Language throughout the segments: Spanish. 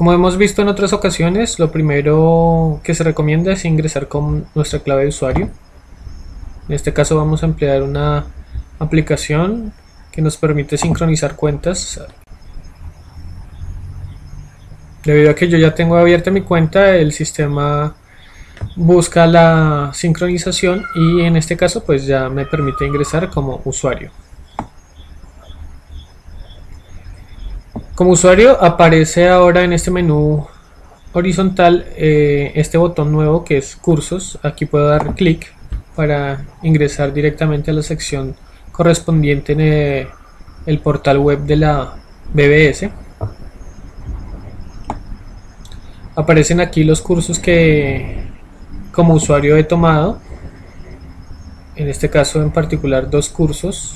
Como hemos visto en otras ocasiones, lo primero que se recomienda es ingresar con nuestra clave de usuario. En este caso vamos a emplear una aplicación que nos permite sincronizar cuentas. Debido a que yo ya tengo abierta mi cuenta, el sistema busca la sincronización y en este caso pues ya me permite ingresar como usuario. Como usuario aparece ahora en este menú horizontal este botón nuevo que es cursos. Aquí puedo dar clic para ingresar directamente a la sección correspondiente en el portal web de la BBS. Aparecen aquí los cursos que como usuario he tomado, en este caso en particular 2 cursos.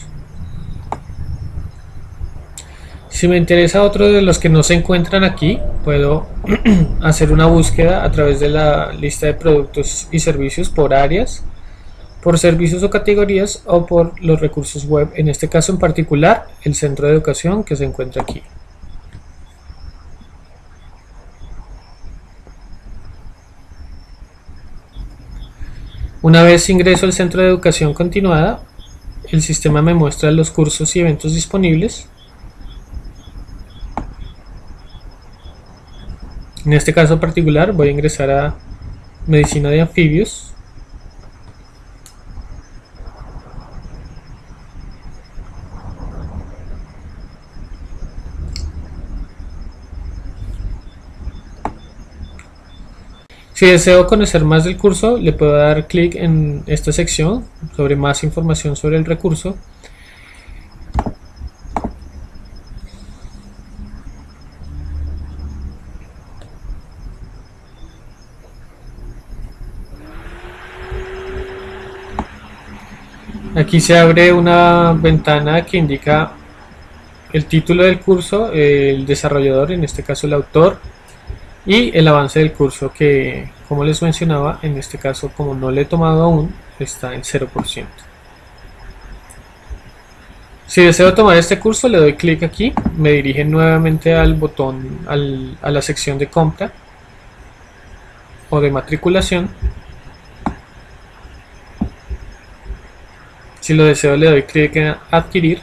Si me interesa otro de los que no se encuentran aquí, puedo hacer una búsqueda a través de la lista de productos y servicios por áreas, por servicios o categorías o por los recursos web, en este caso en particular el centro de educación que se encuentra aquí. Una vez ingreso al centro de educación continuada, el sistema me muestra los cursos y eventos disponibles. En este caso particular voy a ingresar a medicina de anfibios. Si deseo conocer más del curso, le puedo dar clic en esta sección sobre más información sobre el recurso. Aquí se abre una ventana que indica el título del curso, el desarrollador, en este caso el autor, y el avance del curso que, como les mencionaba, en este caso como no lo he tomado aún, está en 0%. Si deseo tomar este curso, le doy clic aquí, me dirige nuevamente al botón, a la sección de compra o de matriculación. Si lo deseo, le doy clic en adquirir.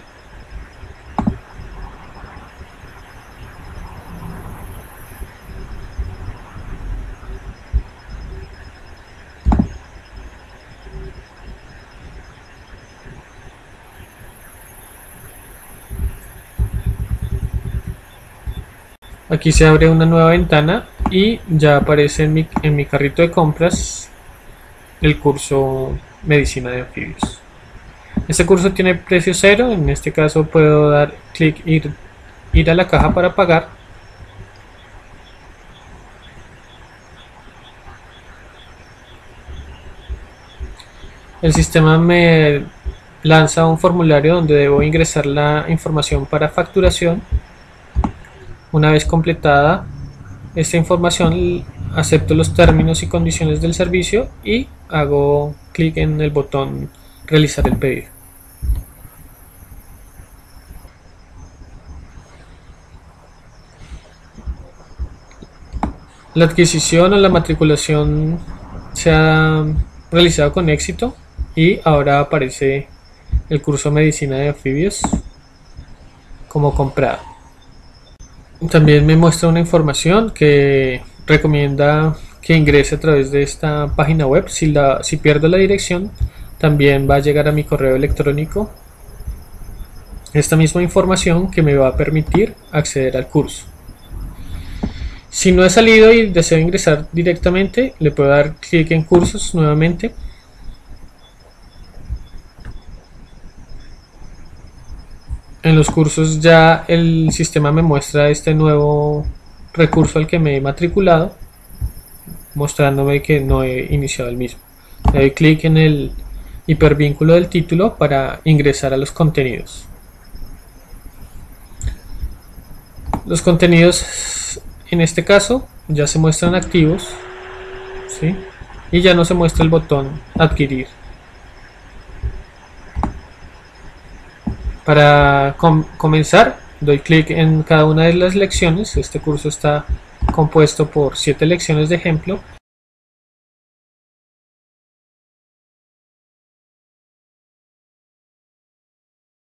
Aquí se abre una nueva ventana y ya aparece en mi carrito de compras el curso Medicina de Anfibios. Este curso tiene precio cero, en este caso puedo dar clic ir a la caja para pagar. El sistema me lanza un formulario donde debo ingresar la información para facturación. Una vez completada esta información, acepto los términos y condiciones del servicio y hago clic en el botón realizar el pedido. La adquisición o la matriculación se ha realizado con éxito y ahora aparece el curso Medicina de Anfibios como comprado. También me muestra una información que recomienda que ingrese a través de esta página web. Si pierdo la dirección, también va a llegar a mi correo electrónico esta misma información que me va a permitir acceder al curso. Si no he salido y deseo ingresar directamente, le puedo dar clic en cursos nuevamente. En los cursos ya el sistema me muestra este nuevo recurso al que me he matriculado, mostrándome que no he iniciado el mismo. Le doy clic en el hipervínculo del título para ingresar a los contenidos. Los contenidos en este caso ya se muestran activos, ¿sí? Y ya no se muestra el botón adquirir. Para comenzar, doy clic en cada una de las lecciones. Este curso está compuesto por 7 lecciones de ejemplo